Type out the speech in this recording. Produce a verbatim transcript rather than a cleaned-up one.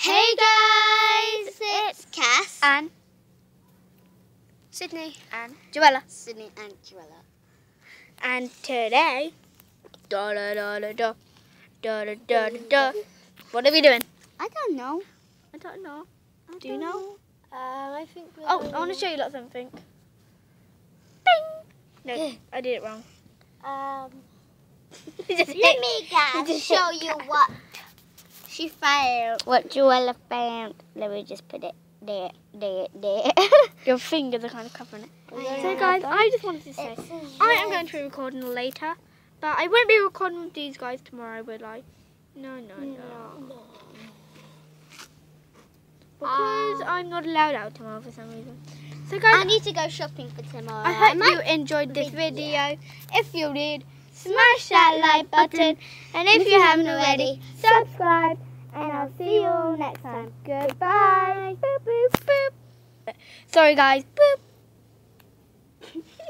Hey guys, it's Cass and Sydney and Joella. Sydney and Joella. And today, da da da da da da da da da. What are we doing? I don't know. I don't know. I Do you don't know? Um, I think. We're Oh, I want to show you lot something. Bing! No, I did it wrong. Um, Just let hit- me guys just show hit- you what she found. What Joella found. Let me just put it there, there, there. Your fingers are kind of covering it. I So know. guys, I just wanted to say, It's a I am red. going to be recording later, but I won't be recording with these guys tomorrow, will I? No, no, no. No. Because Um, I'm not allowed out tomorrow for some reason. So I guys, need to go shopping for tomorrow. I hope might you enjoyed this video. video. If you did, smash that like button. And if you haven't already, subscribe. And I'll see you all next time. Goodbye. Boop, boop, boop. Sorry guys. Boop.